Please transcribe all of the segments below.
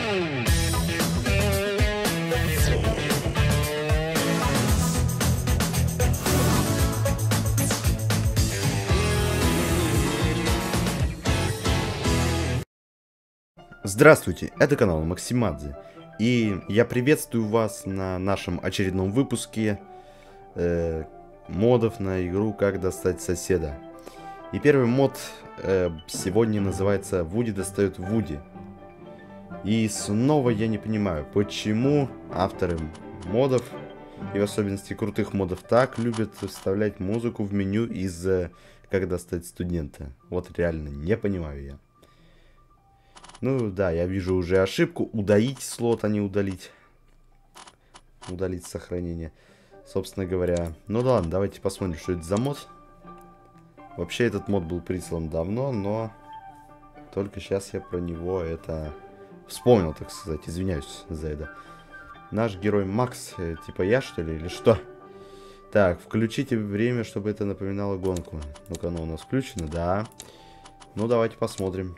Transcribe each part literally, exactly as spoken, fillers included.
Здравствуйте, это канал Максимадзе, и я приветствую вас на нашем очередном выпуске э, модов на игру «Как достать соседа». И первый мод э, сегодня называется «Вуди достает Вуди». И снова я не понимаю, почему авторы модов, и в особенности крутых модов, так любят вставлять музыку в меню из э, «Как достать студента». Вот реально не понимаю я. Ну да, я вижу уже ошибку. Удалить слот, а не удалить. Удалить сохранение. Собственно говоря. Ну да ладно, давайте посмотрим, что это за мод. Вообще этот мод был прислан давно, но только сейчас я про него это вспомнил, так сказать. Извиняюсь за это. Наш герой Макс, э, типа я, что ли, или что? Так, включите время, чтобы это напоминало гонку. Ну-ка, оно у нас включено, да. Ну давайте посмотрим.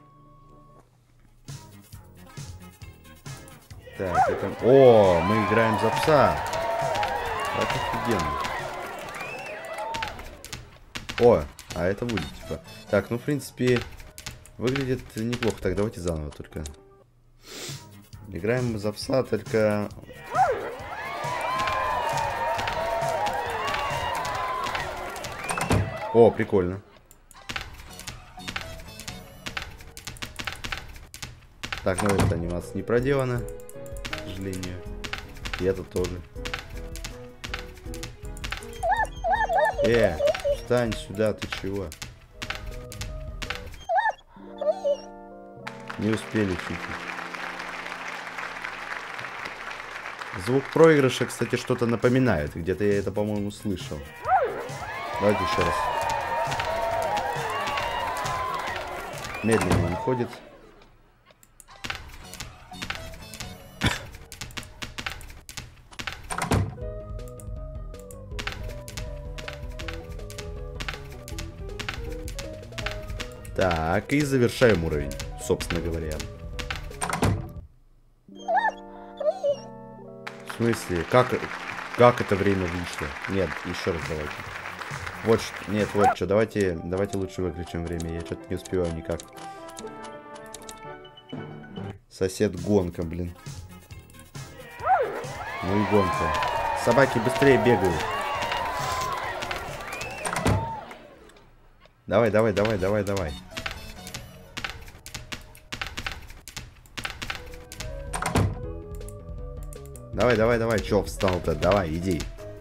Так, это... О, мы играем за пса. Это офигенно. О, а это будет, типа. Так, ну, в принципе, выглядит неплохо. Так, давайте заново только. Играем за пса, только... О, прикольно. Так, ну, эта анимация не проделана. К сожалению. И это тоже. Э, встань сюда, ты чего? Не успели чуть-чуть. Звук проигрыша, кстати, что-то напоминает. Где-то я это, по-моему, слышал. Давайте еще раз. Медленно он ходит. Так, и завершаем уровень, собственно говоря. В смысле, как, как это время вышло? Нет, еще раз давайте. Вот что, нет, вот что, давайте, давайте лучше выключим время, я что-то не успеваю никак. Сосед гонка, блин. Ну и гонка. Собаки быстрее бегают. Давай, давай, давай, давай, давай. Давай, давай, давай, чё встал-то? Давай, иди.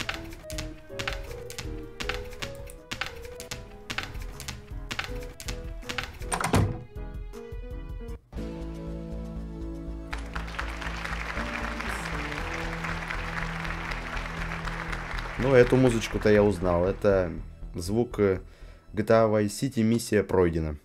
Ну, эту музычку-то я узнал. Это звук джи ти эй Vice City, миссия пройдена.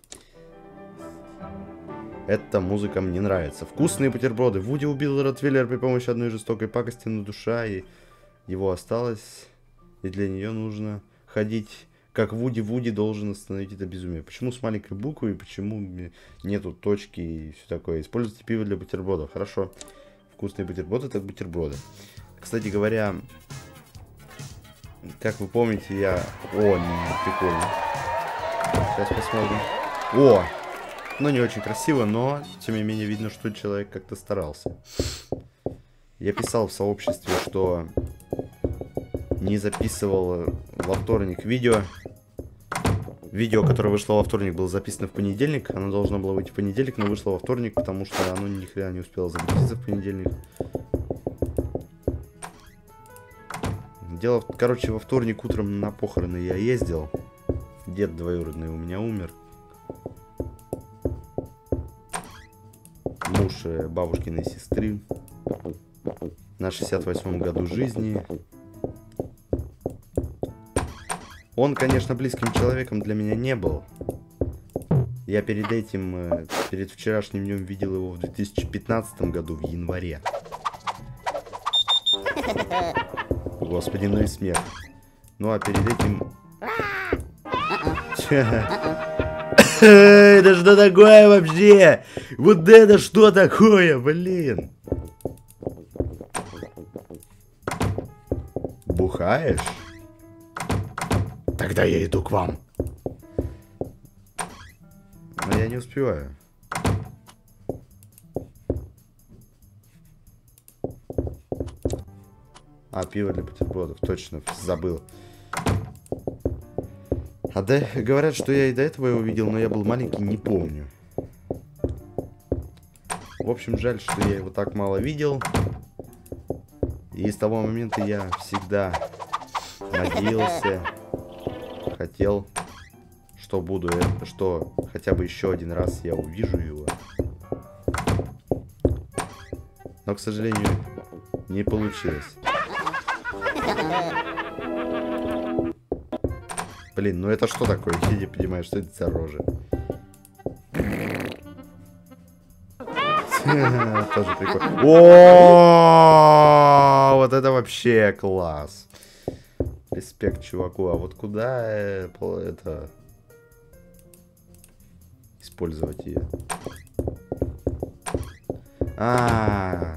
Эта музыка мне нравится. Вкусные бутерброды. Вуди убил Ротвейлера при помощи одной жестокой пакости, но душа и его осталась. И для нее нужно ходить, как Вуди. Вуди должен остановить это безумие. Почему с маленькой буквы и почему нету точки и все такое? Используйте пиво для бутербродов. Хорошо. Вкусные бутерброды, так бутерброды. Кстати говоря, как вы помните, я... О, прикольно. Сейчас посмотрим. О! Ну, не очень красиво, но, тем не менее, видно, что человек как-то старался. Я писал в сообществе, что не записывал во вторник видео. Видео, которое вышло во вторник, было записано в понедельник. Оно должно было выйти в понедельник, но вышло во вторник, потому что оно ни хрена не успело загрузиться в понедельник. Дело, короче, во вторник утром на похороны я ездил. Дед двоюродный у меня умер. Муж бабушкиной сестры. На шестьдесят восьмом году жизни. Он, конечно, близким человеком для меня не был. Я перед этим, перед вчерашним днем видел его в две тысячи пятнадцатом году, в январе. Господи, ну и смех. Ну а перед этим... Это что такое вообще? Вот это что такое, блин? Бухаешь? Тогда я иду к вам. Но я не успеваю. А, пиво для бутербродов, точно, забыл. А да, говорят, что я и до этого его видел, но я был маленький, не помню. В общем, жаль, что я его так мало видел. И с того момента я всегда надеялся, хотел, что буду, что хотя бы еще один раз я увижу его. Но, к сожалению, не получилось. Блин, ну это что такое? Я не понимаю, что это за рожа. Тоже прикольно. О, вот это вообще класс. Респект чуваку. А вот куда это использовать ее? А.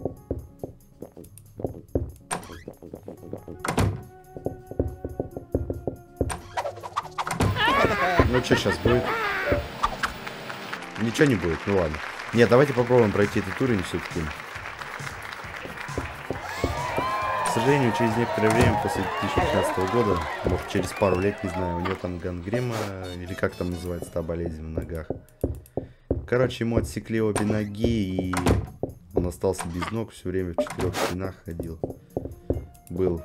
Ну что сейчас будет? Ничего не будет, ну ладно. Нет, давайте попробуем пройти этот уровень все-таки. К сожалению, через некоторое время, после две тысячи пятнадцатого года, может через пару лет, не знаю, у нее там гангрема, или как там называется та болезнь в ногах. Короче, ему отсекли обе ноги, и он остался без ног, все время в четырех стенах ходил. Был.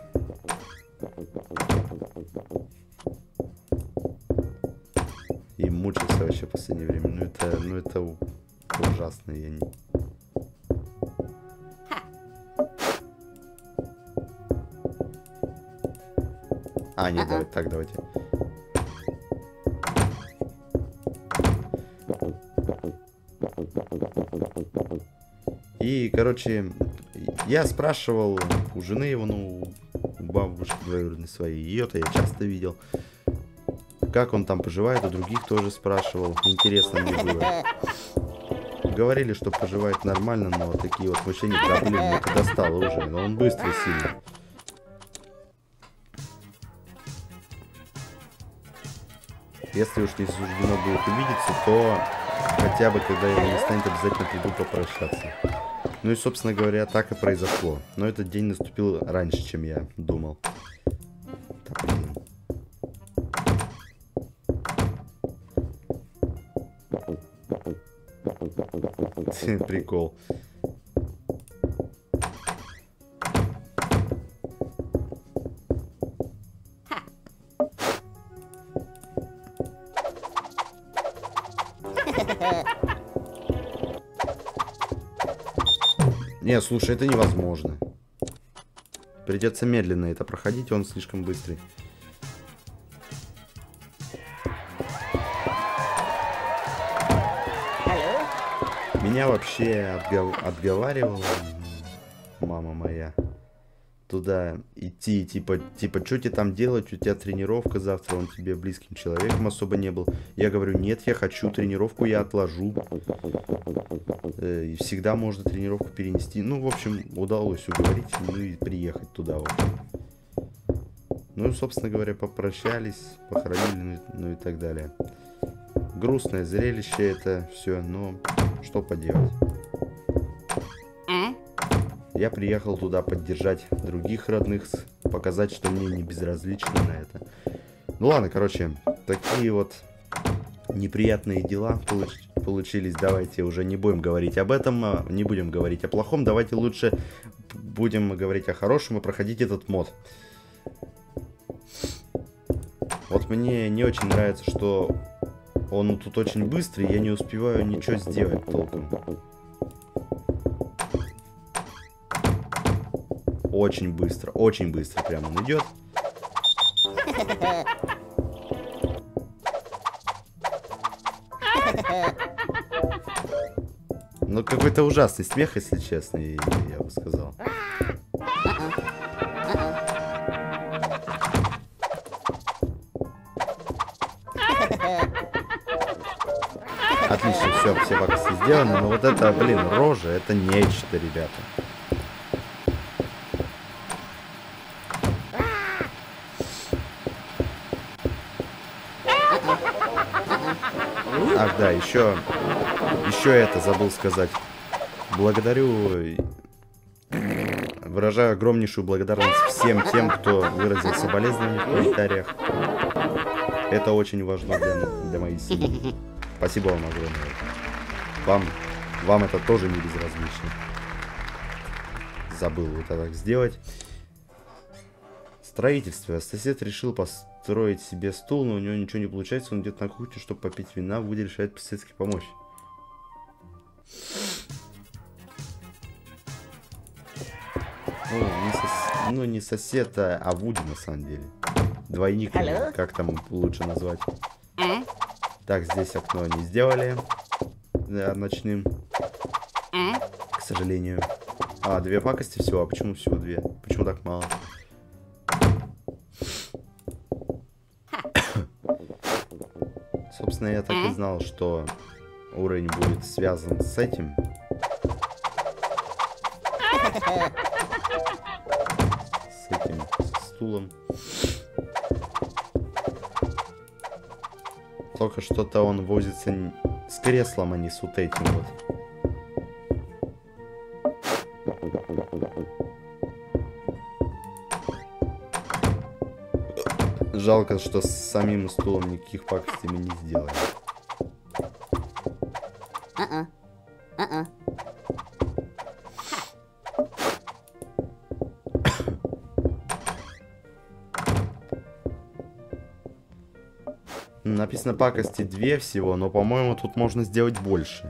И мучился вообще в последнее время. Ну это, ну это ужасно, я не... А, нет, давайте, так, давайте. И, короче, я спрашивал у жены его, ну, у бабушки двоюродной своей, ее-то я часто видел. Как он там поживает, у других тоже спрашивал. Интересно мне было. Говорили, что поживает нормально, но такие вот мучения, да блин, мне это достало уже. Но он быстро сильно. Если уж не суждено будет увидеться, то хотя бы, когда его не станет, обязательно приду попрощаться. Ну и, собственно говоря, так и произошло. Но этот день наступил раньше, чем я думал. Да, блин. Прикол. Не, слушай, это невозможно. Придется медленно это проходить, он слишком быстрый. Меня вообще отгов... отговаривала мама моя туда идти, типа, типа, что тебе там делать, у тебя тренировка завтра, он тебе близким человеком особо не был. Я говорю, нет, я хочу тренировку, я отложу. И всегда можно тренировку перенести. Ну, в общем, удалось уговорить, ну и приехать туда вот. Ну, собственно говоря, попрощались, похоронили, ну и так далее. Грустное зрелище это все, но что поделать. Я приехал туда поддержать других родных, показать, что мне не безразлично на это. Ну ладно, короче, такие вот неприятные дела получ получились. Давайте уже не будем говорить об этом, не будем говорить о плохом. Давайте лучше будем говорить о хорошем и проходить этот мод. Вот мне не очень нравится, что он тут очень быстрый, я не успеваю ничего сделать толком. Очень быстро, очень быстро прям он идет. Ну, какой-то ужасный смех, если честно, я бы сказал. все, все пакости сделаны, но вот это, блин, рожа, это нечто, ребята. Ах, да, еще, еще это забыл сказать. Благодарю, выражаю огромнейшую благодарность всем тем, кто выразил соболезнования в комментариях. Это очень важно для, для моей семьи. Спасибо вам огромное. Вам, вам это тоже не безразлично. Забыл вот это так сделать. Строительство. Сосед решил построить себе стул, но у него ничего не получается. Он идет на кухню, чтобы попить вина. Вуди решает по-соседски помочь. Ну, не, сос... ну, не сосед, а Вуди на самом деле. Двойник, как там лучше назвать. Так, здесь окно не сделали. Да, ночным. К сожалению. А, две пакости всего. А почему всего две? Почему так мало? Собственно, я так и знал, что уровень будет связан с этим. С этим стулом. Только что-то он возится с креслом, а не с вот этим вот. Жалко, что с самим стулом никаких пакостей мы не сделали. Uh-uh. Uh-uh. Написано пакости две всего, но, по-моему, тут можно сделать больше.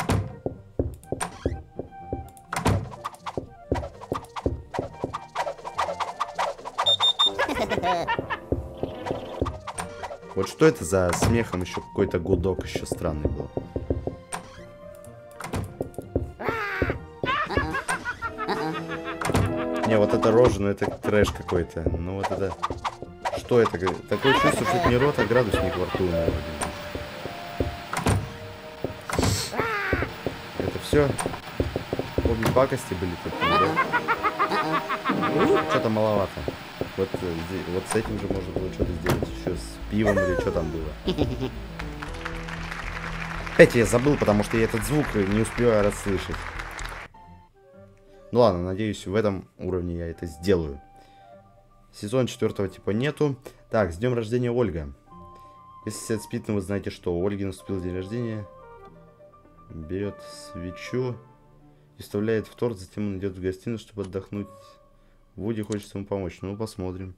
Вот что это за смехом, еще какой-то гудок еще странный был. Не, вот это рожа, ну это трэш какой-то. Ну вот это... Что это? Такое чувство, что это не рот, а градусник во рту. Это все? Обе пакости были такие, да? Что-то маловато. Вот, вот с этим же можно было что-то сделать. Еще с пивом или что там было. Опять я забыл, потому что я этот звук не успеваю расслышать. Ну ладно, надеюсь, в этом уровне я это сделаю. Сезон четвертого типа нету. Так, с днем рождения, Ольга. Если сосед спит, ну вы знаете что. У Ольги наступил день рождения. Берет свечу и вставляет в торт, затем он идет в гостиную, чтобы отдохнуть. Вуди хочет ему помочь. Ну, посмотрим.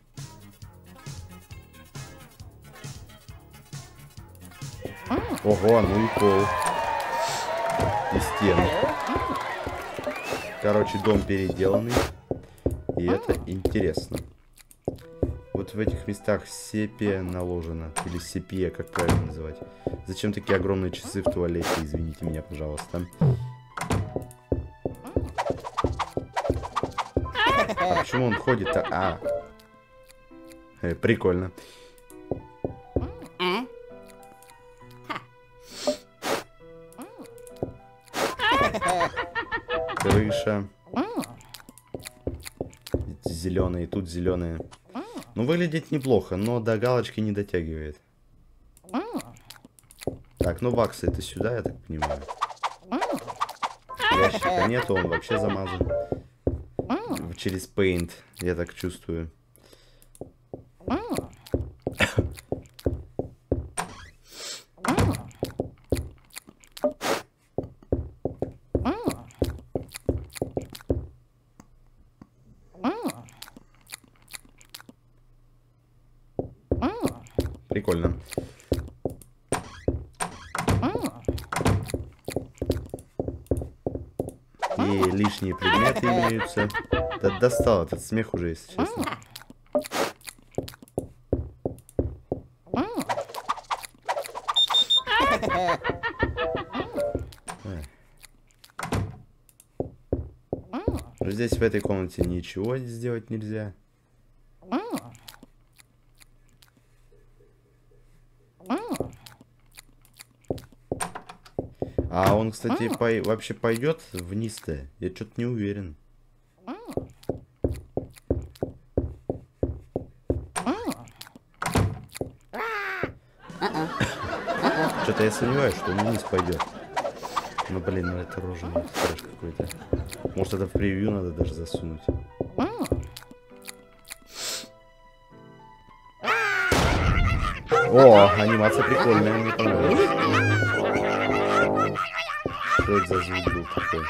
Ого, ну и пол. И стены. Короче, дом переделанный. И это интересно. Вот в этих местах сепия наложена. Или сепия, как правильно называть. Зачем такие огромные часы в туалете? Извините меня, пожалуйста. А почему он ходит-то? А. Э, прикольно. Крыша. Зеленые, тут зеленые. Ну, выглядит неплохо, но до галочки не дотягивает. Так, ну баксы это сюда, я так понимаю. Ящика нету, он вообще замазан. Через Paint, я так чувствую. Прикольно. И лишние предметы имеются. Да достал этот смех уже, если честно. Но здесь в этой комнате ничего сделать нельзя. А он, кстати, по вообще пойдет вниз-то? Я что-то не уверен. Что-то я сомневаюсь, что он вниз пойдет. Ну блин, ну это рожа, ну это трэш какой-то. Может, это в превью надо даже засунуть. О, анимация прикольная, мне понравилась. Что это за звук был такой?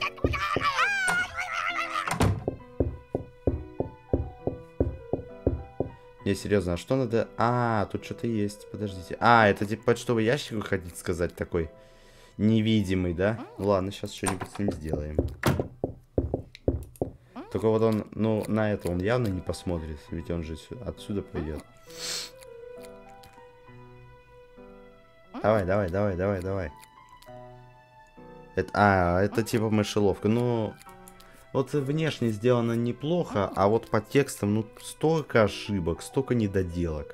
Не, серьезно, а что надо... А, тут что-то есть, подождите. А, это типа почтовый ящик, вы хотите сказать, такой невидимый, да? Ладно, сейчас что-нибудь с ним сделаем. Только вот он, ну, на это он явно не посмотрит, ведь он же отсюда пойдет. Давай, давай, давай, давай, давай. Это, а, это типа мышеловка. Ну, вот внешне сделано неплохо, а вот по текстам, ну, столько ошибок, столько недоделок.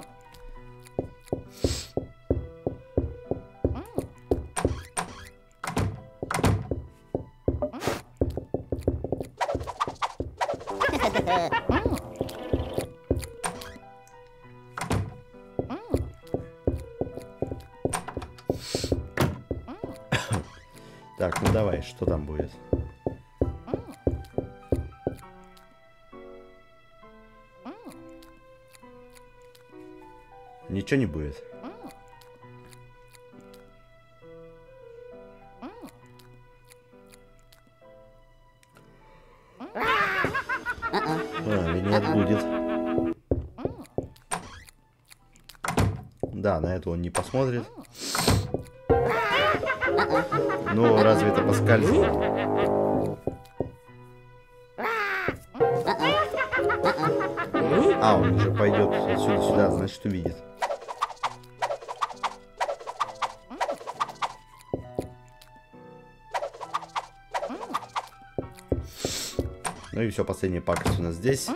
Так, ну давай, что там будет? Ничего не будет. А, нет, будет. Да, на это он не посмотрит. Ну, разве это поскальзывает? А, он уже пойдет отсюда сюда, значит, увидит. Ну и все, последняя пакость у нас здесь.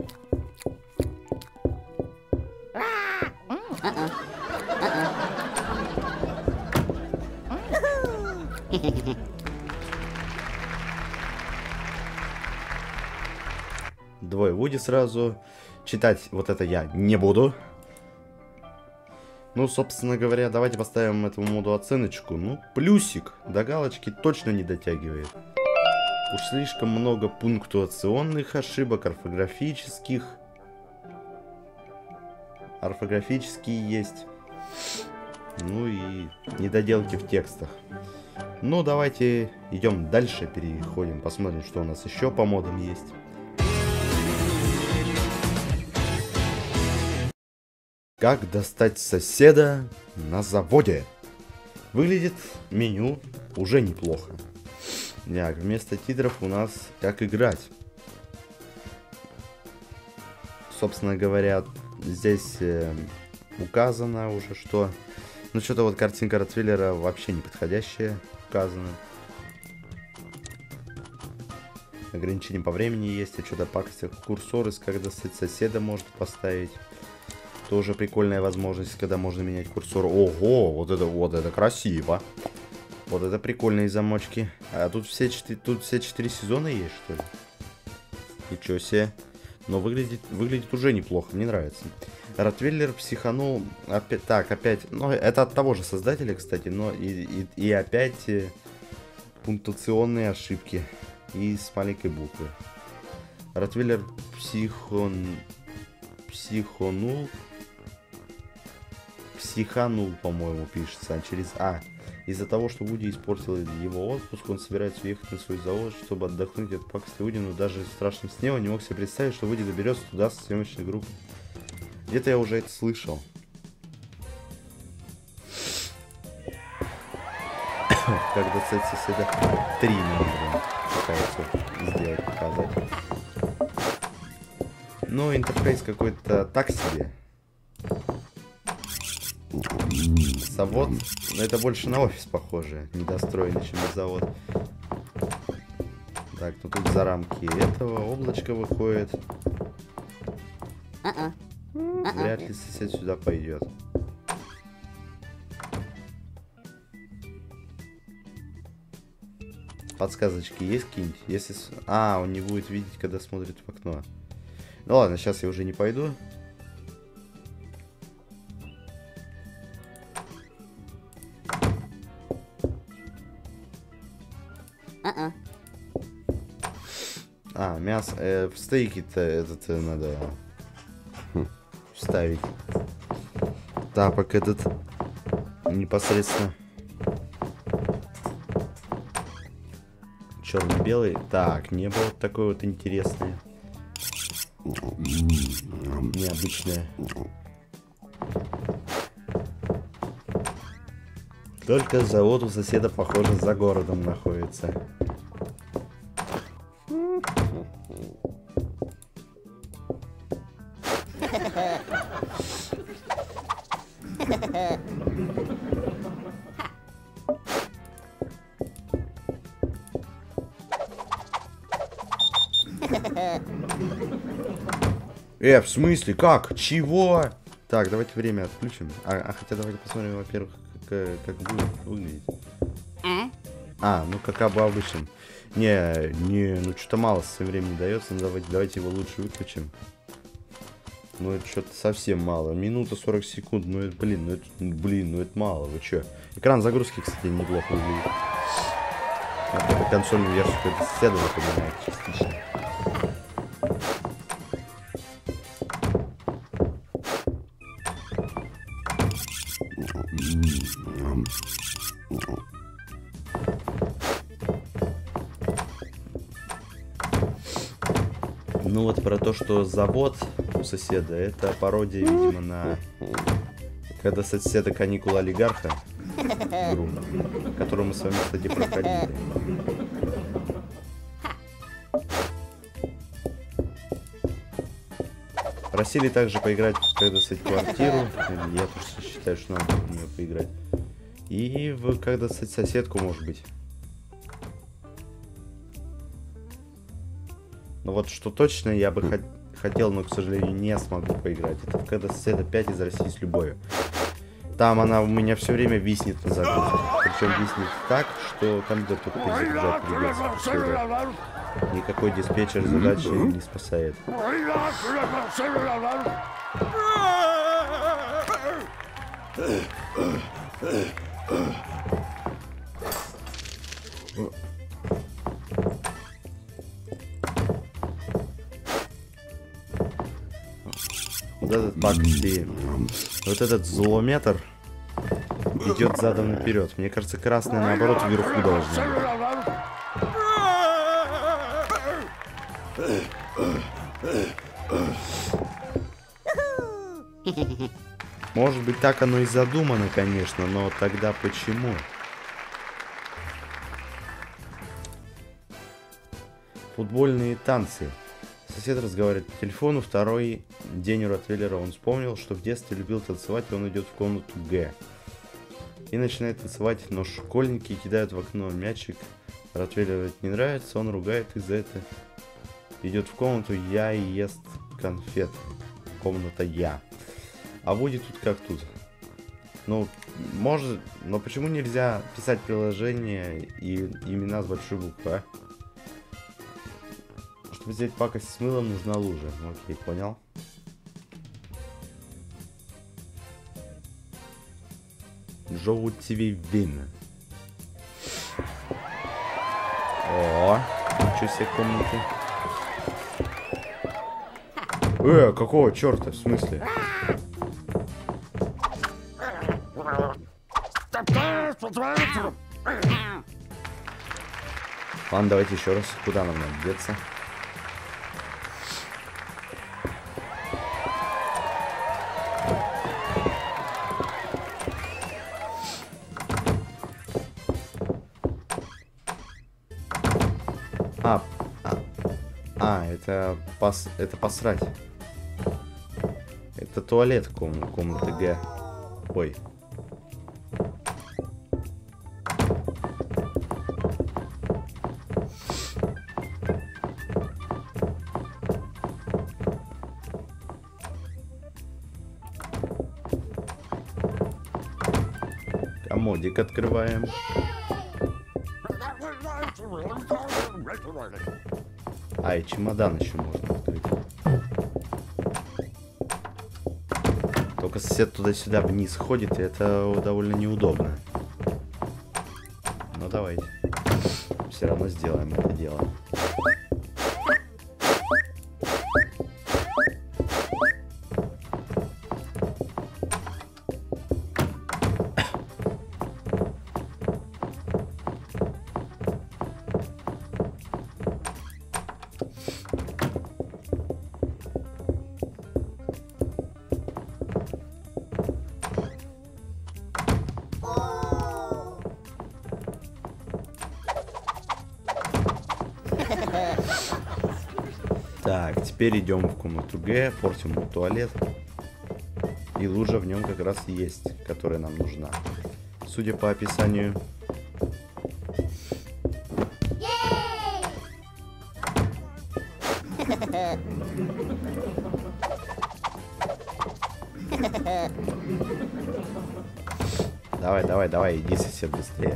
Двое Вуди сразу. Читать вот это я не буду. Ну, собственно говоря, давайте поставим этому моду оценочку. Ну, плюсик. До галочки точно не дотягивает. Уж слишком много пунктуационных ошибок, орфографических. Орфографические есть. Ну и недоделки в текстах. Ну, давайте идем дальше, переходим, посмотрим, что у нас еще по модам есть. Как достать соседа на заводе? Выглядит меню уже неплохо. Так, вместо титров у нас как играть. Собственно говоря, здесь э, указано уже, что... Ну, что-то вот картинка Ротвейлера вообще не подходящая указана. Ограничение по времени есть, а что-то пакости, курсоры, как достать соседа можно поставить. Тоже прикольная возможность, когда можно менять курсор. Ого, вот это, вот это красиво. Вот это прикольные замочки. А тут все четыре, тут все четыре сезона есть, что ли? Ничего себе. Но выглядит, выглядит уже неплохо, мне нравится. Ротвейлер психанул опять. Так, опять. Ну, это от того же создателя, кстати, но и, и, и опять э, пунктуационные ошибки. И с маленькой буквы. Ротвейлер психон... психонул. Психанул, по-моему, пишется. А через А. Из-за того, что Вуди испортил его отпуск, он собирается уехать на свой завод, чтобы отдохнуть от пакости Вуди, но даже в страшном сне он не мог себе представить, что Вуди доберется туда со съемочной группой. Где-то я уже это слышал. Как достать соседа три нужно пытается сделать, показать. Но интерфейс какой-то так себе. Завод, но это больше на офис похоже, недостроенный, чем на завод. Так, ну тут за рамки этого облачко выходит. Вряд ли сосед сюда пойдет. подсказочки есть какие-нибудь? Если... А, он не будет видеть, когда смотрит в окно. Ну ладно, сейчас я уже не пойду. Uh-uh. А, мясо. Э, в стейки-то этот э, надо хм, вставить. Тапок этот непосредственно. Черно-белый. Так, не было такой вот интересное. Необычное. Только завод у соседа, похоже, за городом находится. Э, в смысле? Как? Чего? Так, давайте время отключим. А, а хотя давайте посмотрим, во-первых, как, как будет выглядеть. А, ну как обычно. Не, не, ну что-то мало со времени дается. Ну давайте, давайте его лучше выключим. Ну это что-то совсем мало. Минута сорок секунд. Ну это, блин, ну это, блин, ну это мало. Вы чё? Экран загрузки, кстати, неплохо выглядит. Это консольную версию какой-то соседа напоминает частично. Ну вот про то, что завод у соседа, это пародия, видимо, на когда соседа каникулы олигарха, игру, которую мы с вами, кстати, проходили. Просили также поиграть в когда стать квартиру. Я тоже считаю, что надо в нее поиграть. И в когда стать соседку, может быть. Но вот что точно я бы хот хотел, но, к сожалению, не смогу поиграть. Это в когда соседа пять из России с любовью. Там она у меня все время виснет на загрузке. Причем виснет так, что компьютер только перезагружать придется. Никакой диспетчер задачи не спасает. Вот этот пак, и вот этот злометр идет задом наперед. Мне кажется, красная наоборот вверху должна быть. Может быть, так оно и задумано, конечно, но тогда почему? Футбольные танцы. Сосед разговаривает по телефону. Второй день у Ротвейлера. Он вспомнил, что в детстве любил танцевать, и он идет в комнату Г. И начинает танцевать, но школьники кидают в окно мячик. Ротвейлеру это не нравится, он ругает их за это. Идет в комнату Я и ест конфет. Комната Я. А будет тут как тут. Ну, может, но почему нельзя писать приложение и имена с большой буквы, а? Чтобы взять пакость с мылом, нужна лужа. Окей, понял. Живут тебе вина. О, ничего себе комнаты. Э, какого черта, в смысле? Ладно, давайте еще раз. Куда нам надо деться? А, а, а, это пос, это посрать. Это туалет ком, комнаты Г. Ой. Комодик открываем. А, и чемодан еще можно открыть. Только сосед туда-сюда вниз ходит, и это довольно неудобно. Ну давайте. Все равно сделаем это дело. Так, теперь идем в комнату Г, портим ему туалет. И лужа в нем как раз есть, которая нам нужна. Судя по описанию. Давай, давай, давай, иди, сосед, быстрее.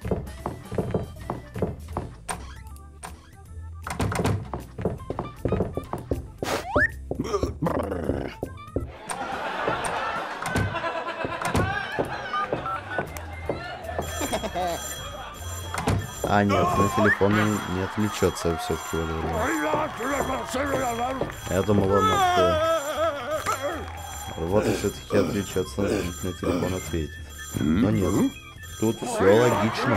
А, нет, на телефон не отвлечется все-таки в это время. Я думал, он от... Вот и все-таки отвлечется, на телефон ответит. Но нет, тут все логично.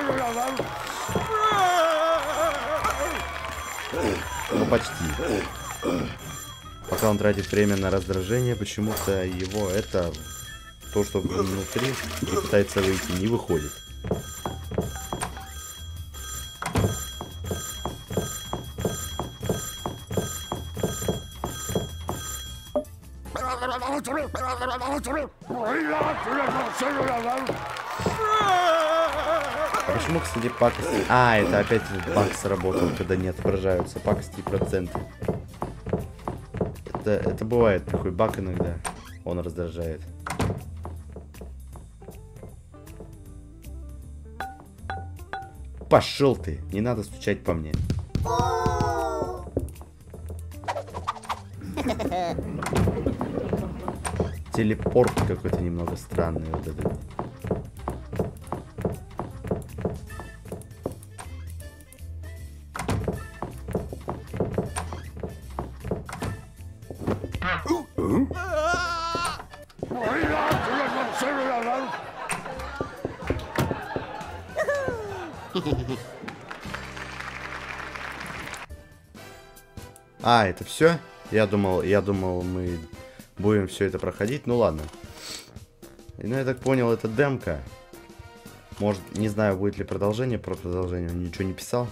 Ну, почти. Пока он тратит время на раздражение, почему-то его это, то, что внутри, и пытается выйти, не выходит. А почему, кстати, пакости... А, это опять этот баг сработал, когда не отображаются пакости и проценты. Это, это бывает, такой баг иногда. Он раздражает. Пошел ты, не надо стучать по мне. Телепорт какой-то немного странный вот этот. А, это все? Я думал, я думал, мы будем все это проходить. Ну ладно. Ну, я так понял, это демка. Может, не знаю, будет ли продолжение. Про продолжение он ничего не писал.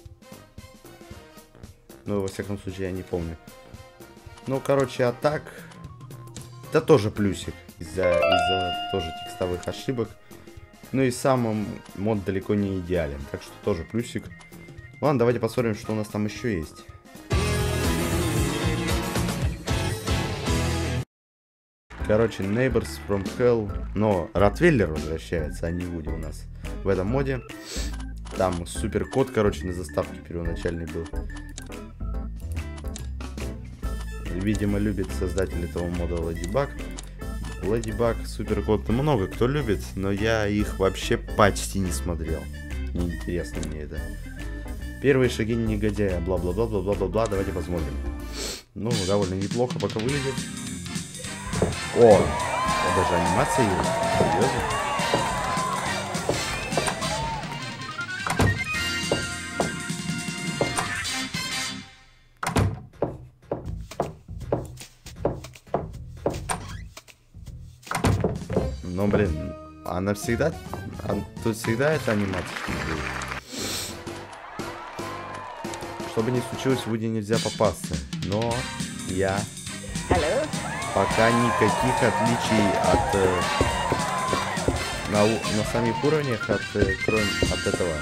Ну, во всяком случае, я не помню. Ну, короче, а так... Это тоже плюсик. Из-за из-за тоже текстовых ошибок. Ну и сам мод далеко не идеален. Так что тоже плюсик. Ладно, давайте посмотрим, что у нас там еще есть. Короче, Neighbors from Hell. Но Ротвейлер возвращается, а не Вуди у нас в этом моде. Там супер код, короче, на заставке первоначальный был. Видимо, любит создатель этого мода Леди Баг. Леди Баг, супер код много кто любит, но я их вообще почти не смотрел. Неинтересно мне это. Первые шаги негодяя. Бла-бла-бла-бла-бла-бла. Давайте посмотрим. Ну, довольно неплохо, пока выглядит. О, даже анимация есть. Серьезно? Ну, блин, она всегда... А, тут всегда эта анимация будет. Что бы ни случилось, в Вуди нельзя попасться. Но я... Hello? Пока никаких отличий от... Э, на, на самих уровнях, от, э, кроме от этого.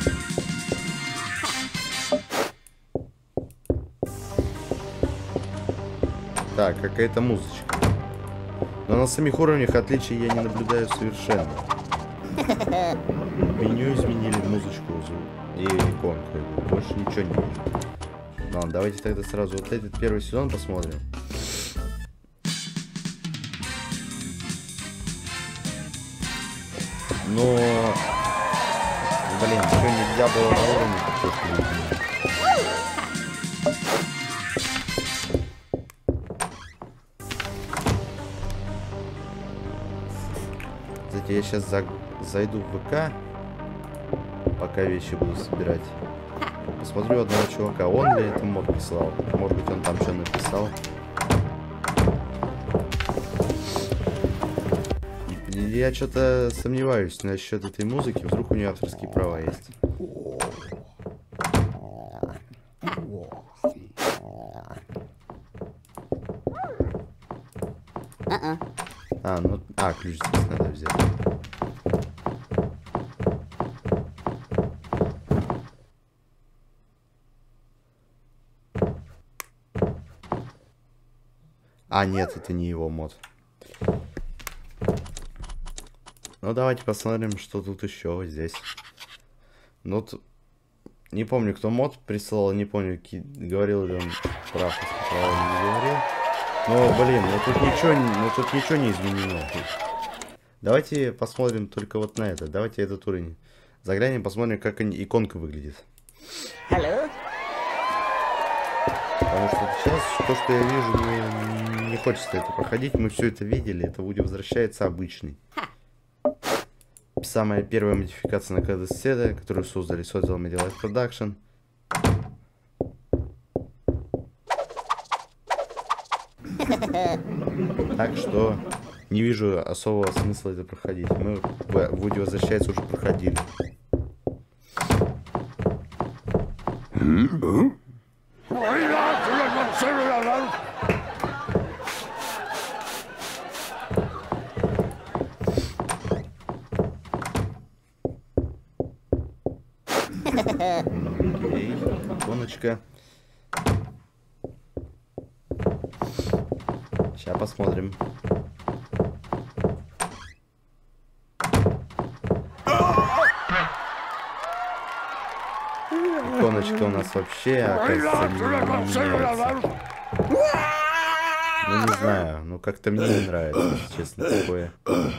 Так, какая-то музычка. Но на самих уровнях отличий я не наблюдаю совершенно. Меню изменили, музычку. и иконку. Больше ничего не вижу. Ну ладно, давайте тогда сразу вот этот первый сезон посмотрим. Но... Блин, что нельзя было на уровне, что Кстати, я сейчас за... зайду в ВК, пока вещи буду собирать. Посмотрю одного чувака, он ли это мод прислал. Может быть, он там что написал. Я что-то сомневаюсь насчет этой музыки. Вдруг у нее авторские права есть. А, ну... А, ключ здесь надо взять. А, нет, это не его мод. Ну, давайте посмотрим, что тут еще здесь. Ну, тут... Не помню, кто мод прислал, не помню, говорил ли он про авторские права, не говорил. Но, блин, ну тут ничего, ну тут ничего не изменено. Давайте посмотрим только вот на это. Давайте этот уровень заглянем, посмотрим, как иконка выглядит. Hello. Потому что сейчас то, что я вижу, мне не хочется это проходить. Мы все это видели, это будет возвращается обычный. Самая первая модификация на кадасседа, которую создали Social Media Life Production. Так что не вижу особого смысла это проходить. Мы в Вуди возвращается уже проходили. Окей, иконочка. Сейчас посмотрим. Иконочка у нас вообще, оказывается, не, не меняется. Ну не знаю, ну как-то мне не нравится, честно, такое.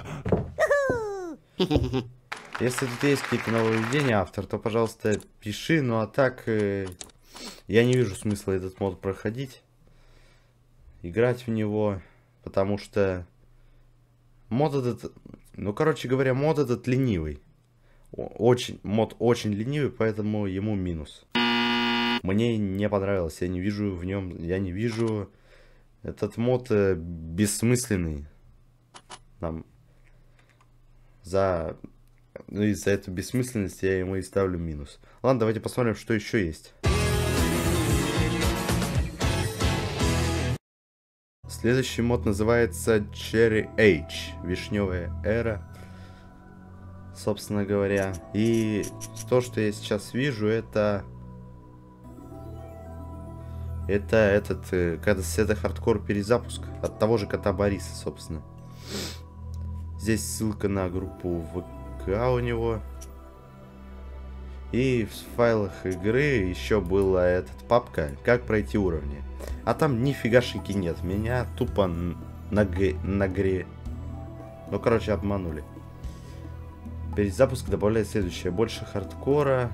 Если тут есть какие-то нововведения, автор, то, пожалуйста, пиши. Ну а так, э, я не вижу смысла этот мод проходить. Играть в него, потому что мод этот, ну, короче говоря, мод этот ленивый. Очень, мод очень ленивый, поэтому ему минус. Мне не понравилось, я не вижу в нем, я не вижу этот мод э, бессмысленный. Нам за... Ну, из-за этой бессмысленности я ему и ставлю минус. Ладно, давайте посмотрим, что еще есть. Следующий мод называется Cherry Age. Вишневая эра. Собственно говоря. И то, что я сейчас вижу, это... Это этот... Когда это хардкор перезапуск. От того же кота Бориса, собственно. Здесь ссылка на группу ВК у него. И в файлах игры еще была этот папка «Как пройти уровни». А там нифигашеньки нет. Меня тупо на, г... на гре... Ну, короче, обманули. Перезапуск добавляет следующее. Больше хардкора.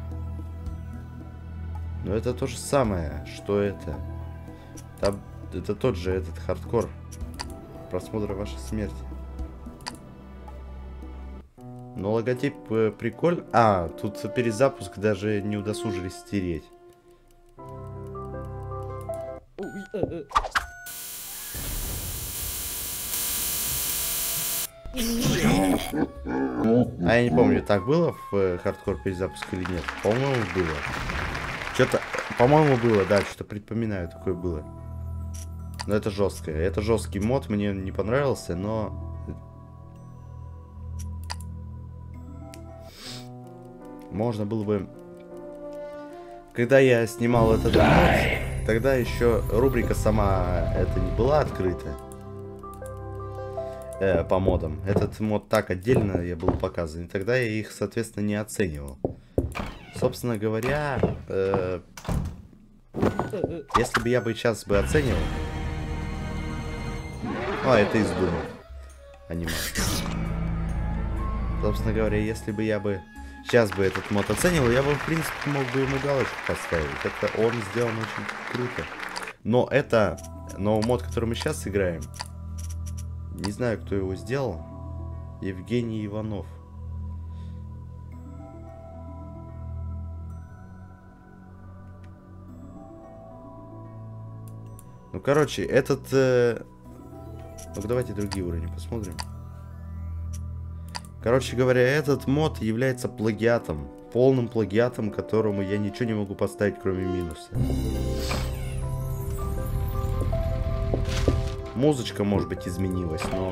Но это то же самое. Что это? Там... Это тот же этот хардкор. Просмотра вашей смерти. Но логотип э, прикольный. А, тут перезапуск даже не удосужились стереть. А я не помню, так было в э, хардкор перезапуск или нет. По-моему, было. Что-то, по-моему, было, да, что-то припоминаю, такое было. Но это жесткое. Это жесткий мод, мне не понравился, но... Можно было бы... Когда я снимал этот мод, тогда еще рубрика сама это не была открыта. Э, по модам. Этот мод так отдельно я был показан. И тогда я их, соответственно, не оценивал. Собственно говоря, э, если бы я бы сейчас бы оценивал... А, это из Дума. Анимация. Собственно говоря, если бы я бы сейчас бы этот мод оценивал, я бы, в принципе, мог бы ему галочку поставить. Это он сделан очень круто. Но это... Но мод, который мы сейчас играем... Не знаю, кто его сделал. Евгений Иванов. Ну, короче, этот... Э... Ну, давайте другие уровни посмотрим. Короче говоря, этот мод является плагиатом. Полным плагиатом, которому я ничего не могу поставить, кроме минуса. Музычка, может быть, изменилась, но...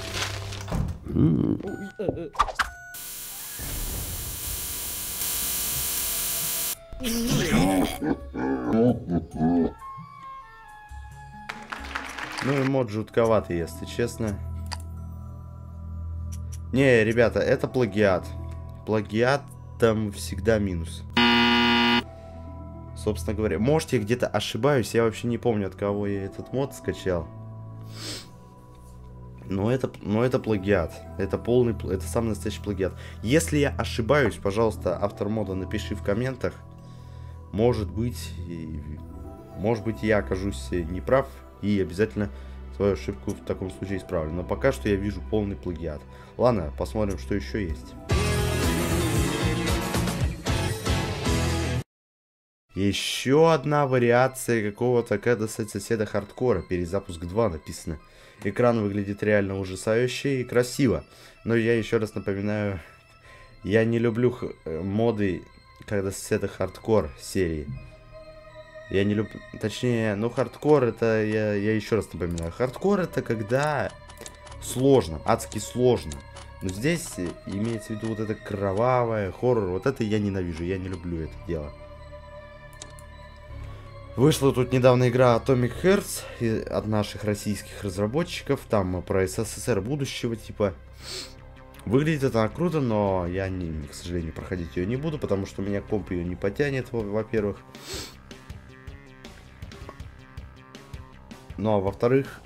Ну и мод жутковатый, если честно. Не, ребята, это плагиат. Плагиат там всегда минус. Собственно говоря, может, я где-то ошибаюсь, я вообще не помню, от кого я этот мод скачал. Но это, но это плагиат. Это полный, это самый настоящий плагиат. Если я ошибаюсь, пожалуйста, автор мода, напиши в комментах. Может быть, может быть, я окажусь неправ и обязательно свою ошибку в таком случае исправлю. Но пока что я вижу полный плагиат. Ладно, посмотрим, что еще есть. Еще одна вариация какого-то «Как достать соседа хардкора». Перезапуск два написано. Экран выглядит реально ужасающе и красиво. Но я еще раз напоминаю, я не люблю моды «Как достать соседа хардкор» серии. Я не люблю... Точнее, ну хардкор это... Я, я еще раз напоминаю. Хардкор это когда сложно, адски сложно. Но здесь имеется в виду вот это кровавое, хоррор. Вот это я ненавижу, я не люблю это дело. Вышла тут недавно игра Atomic Hearts от наших российских разработчиков. Там про СССР будущего типа. Выглядит она круто, но я, не, к сожалению, проходить ее не буду, потому что у меня комп ее не потянет, во-первых. Ну а во-вторых,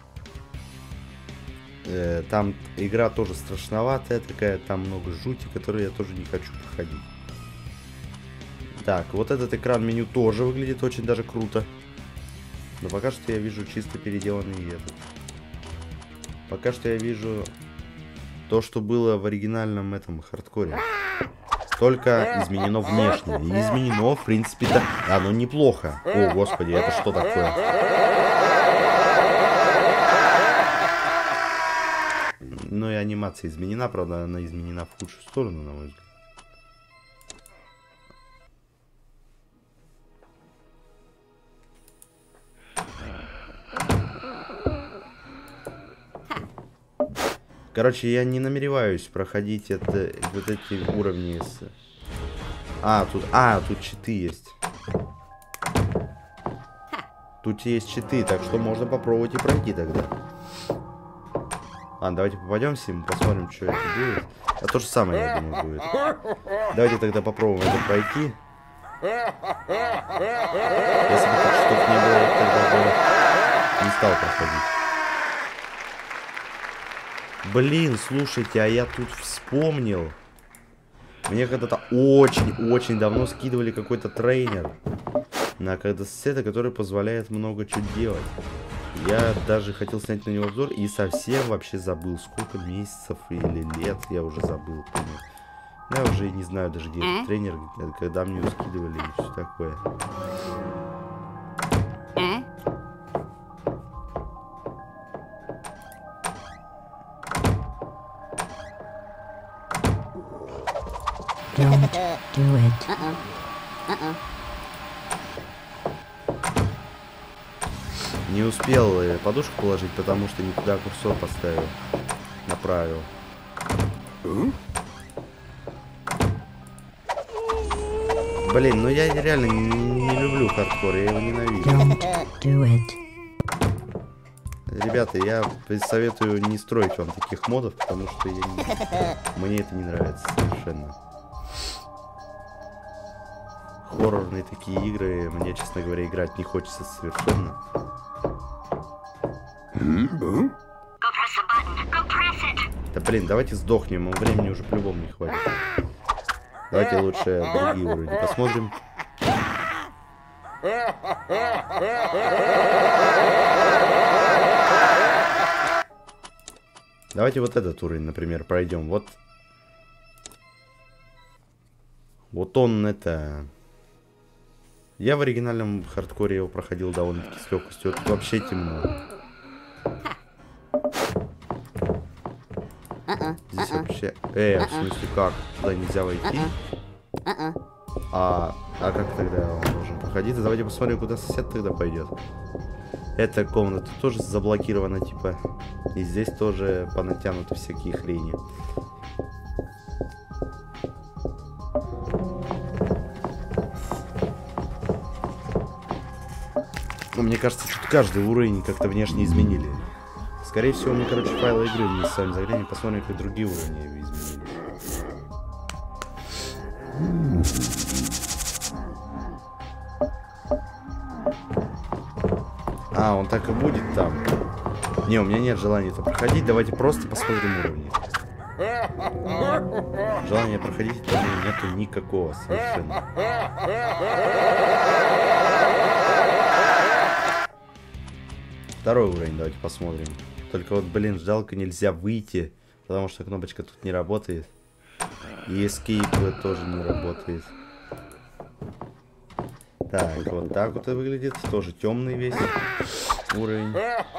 э, там игра тоже страшноватая такая, там много жути, которую я тоже не хочу проходить. Так, вот этот экран меню тоже выглядит очень даже круто. Но пока что я вижу чисто переделанный этот. Пока что я вижу то, что было в оригинальном этом хардкоре. Только изменено внешне. И изменено, в принципе-то, оно неплохо. О, господи, это что такое? Ну и анимация изменена, правда, она изменена в худшую сторону, на мой взгляд. Короче, я не намереваюсь проходить это, вот эти уровни с... А, тут... А, тут читы есть. Тут есть читы, так что можно попробовать и пройти тогда. Ладно, давайте попадемся, мы посмотрим, что это будет. А то же самое, я думаю, будет. Давайте тогда попробуем это пройти. Если бы так штук не было, я тогда бы не стал проходить. Блин, слушайте, а я тут вспомнил. Мне когда-то очень-очень давно скидывали какой-то трейнер на когда соседа, который позволяет много чего делать. Я даже хотел снять на него обзор и совсем вообще забыл, сколько месяцев или лет я уже забыл. Я уже не знаю даже, где этот тренер, когда мне его скидывали и все такое. Don't do it. Uh-uh. Uh-uh. Не успел подушку положить, потому что не туда курсор поставил. Направил. Блин, ну я реально не, не люблю хардкор, я его ненавижу. Don't do it. Ребята, я советую не строить вам таких модов, потому что я не... мне это не нравится совершенно. хоррорные такие игры мне, честно говоря, играть не хочется совершенно. Да блин, давайте сдохнем, а времени уже по-любому не хватит. Давайте лучше другие уровни посмотрим. Давайте вот этот уровень, например, пройдем. Вот. Вот он это... Я в оригинальном хардкоре его проходил довольно-таки с легкостью. Тут вообще темно. Здесь вообще... Э, в смысле как? Туда нельзя войти? А, а как тогда он должен проходить? Давайте посмотрим, куда сосед тогда пойдет. Эта комната тоже заблокирована, типа. И здесь тоже понатянуты всякие хрени. Ну, мне кажется, тут каждый уровень как-то внешне изменили. Скорее всего, мне, короче, файлы игры мы с вами заглянем, посмотрим, как другие уровни изменились. А, он так и будет там. Не, у меня нет желания это проходить. Давайте просто посмотрим уровни. Желания проходить у меня нету никакого совершенно. Второй уровень давайте посмотрим. Только вот, блин, жалко, нельзя выйти, потому что кнопочка тут не работает. И escape тоже не работает. Так, вот так вот и выглядит. Тоже темный весь уровень.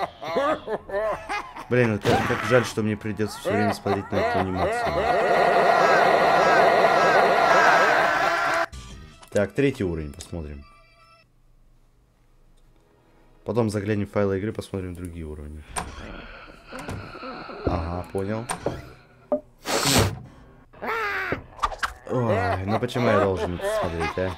Блин, это как жаль, что мне придется все время смотреть на эту анимацию. Так, третий уровень посмотрим. Потом заглянем в файлы игры, посмотрим другие уровни. Ага, понял. Ой, ну почему я должен это смотреть, а?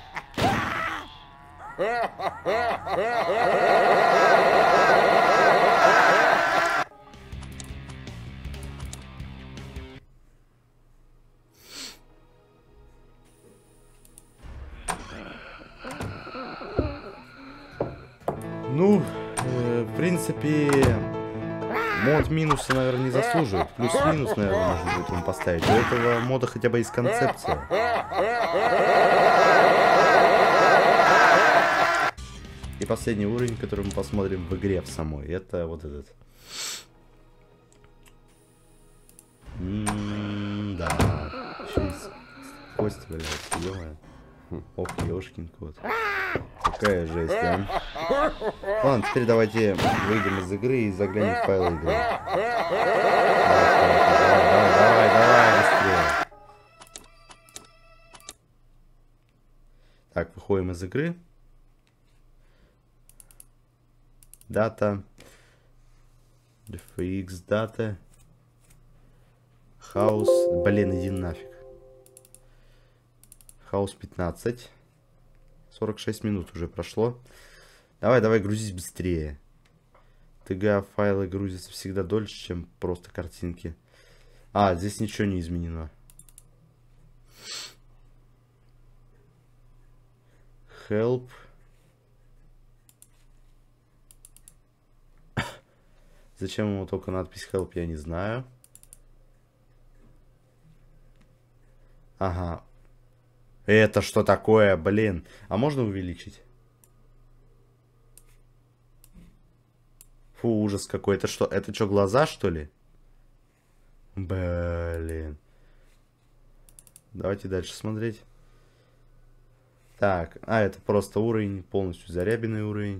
Ну, э, в принципе, мод минуса, наверное, не заслуживает. Плюс-минус, наверное, можно будет ему поставить. У этого мода хотя бы есть концепция. И последний уровень, который мы посмотрим в игре в самой, это вот этот. М-м-да. Еще и кости валяются, ё-моё. Ох, ёшкин кот. Какая жесть, а? Ладно, теперь давайте выйдем из игры и заглянем в файлы игры. Давай, давай, давай, быстрее. Так, выходим из игры. Дата. эф икс дата. Хаус. Блин, иди нафиг. Хаус пятнадцать. сорок шесть минут уже прошло. Давай, давай, грузись быстрее. ти джи эй файлы грузятся всегда дольше, чем просто картинки. А, здесь ничего не изменено. Help. Зачем ему только надпись Help, я не знаю. Ага. Это что такое, блин? А можно увеличить? Фу, ужас какой. Это что? Это что, глаза, что ли? Блин. Давайте дальше смотреть. Так, а это просто уровень, полностью зарябенный уровень.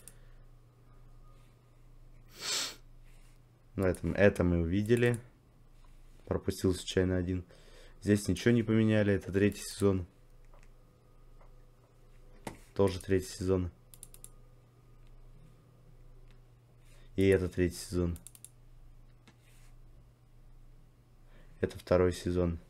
Ну, это, это мы увидели. Пропустил случайно один. Здесь ничего не поменяли. Это третий сезон. Тоже третий сезон. И это третий сезон. Это второй сезон.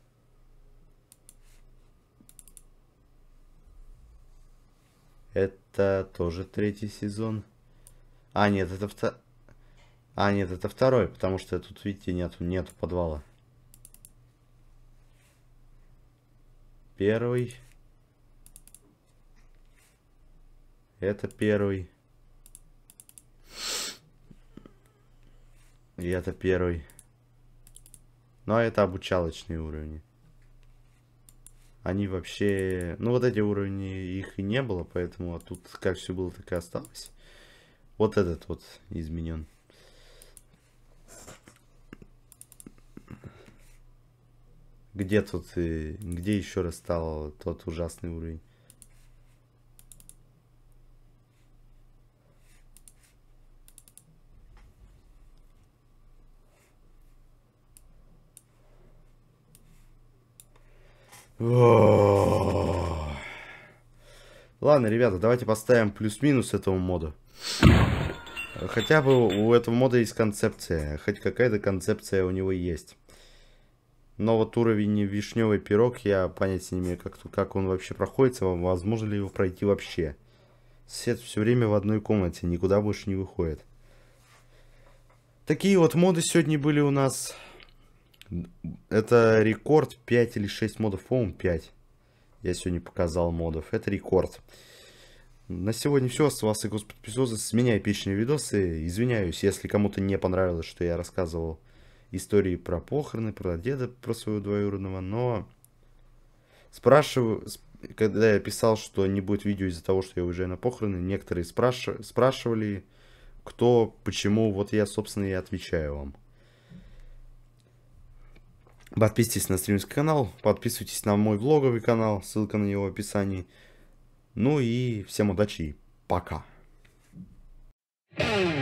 Это тоже третий сезон. А, нет, это второй. А, нет, это второй, потому что тут, видите, нету, нету подвала. Первый. Это первый. И это первый. Ну, а это обучалочные уровни. Они вообще... Ну, вот эти уровни, их и не было, поэтому а тут как все было, так и осталось. Вот этот вот изменен. Где тут... И... Где еще раз стал тот ужасный уровень? Ладно, ребята, давайте поставим плюс-минус этому моду. Хотя бы у этого мода есть концепция. Хоть какая-то концепция у него есть. Но вот уровень вишневый пирог, я понятия не имею, как, как он вообще проходит. Возможно ли его пройти вообще. Сосед все время в одной комнате, никуда больше не выходит. Такие вот моды сегодня были у нас. Это рекорд, пять или шесть модов, по-моему, пять. Я сегодня показал модов, это рекорд. На сегодня все, с вас и подписывайтесь, с меня эпичные видосы. Извиняюсь, если кому-то не понравилось, что я рассказывал истории про похороны, про деда, про своего двоюродного, но спрашиваю, когда я писал, что не будет видео из-за того, что я уезжаю на похороны, некоторые спраш... спрашивали, кто, почему, вот я, собственно, и отвечаю вам. Подписывайтесь на стримский канал, подписывайтесь на мой влоговый канал, ссылка на него в описании. Ну и всем удачи и пока.